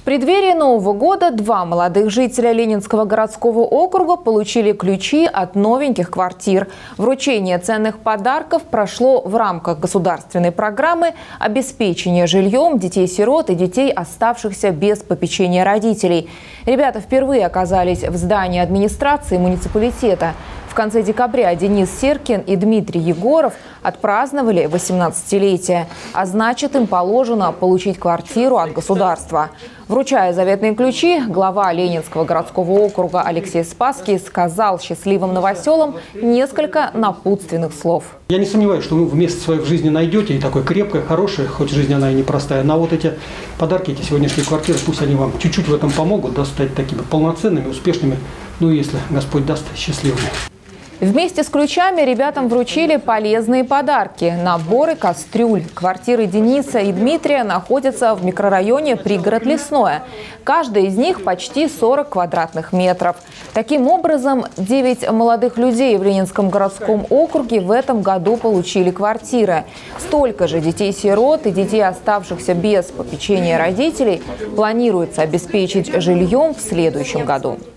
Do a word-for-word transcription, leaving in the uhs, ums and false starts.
В преддверии Нового года два молодых жителя Ленинского городского округа получили ключи от новеньких квартир. Вручение ценных подарков прошло в рамках государственной программы обеспечения жильем детей-сирот и детей, оставшихся без попечения родителей. Ребята впервые оказались в здании администрации муниципалитета. В конце декабря Денис Серкин и Дмитрий Егоров отпраздновали восемнадцатилетие, а значит, им положено получить квартиру от государства. Вручая заветные ключи, глава Ленинского городского округа Алексей Спасский сказал счастливым новоселам несколько напутственных слов. Я не сомневаюсь, что вы вместо своей в жизни найдете и такое крепкое, хорошее, хоть жизнь она и непростая, но вот эти подарки, эти сегодняшние квартиры, пусть они вам чуть-чуть в этом помогут, да, стать такими полноценными, успешными, ну и если Господь даст, счастливыми. Вместе с ключами ребятам вручили полезные подарки – наборы кастрюль. Квартиры Дениса и Дмитрия находятся в микрорайоне «Пригород Лесное». Каждая из них почти сорок квадратных метров. Таким образом, девять молодых людей в Ленинском городском округе в этом году получили квартиры. Столько же детей-сирот и детей, оставшихся без попечения родителей, планируется обеспечить жильем в следующем году.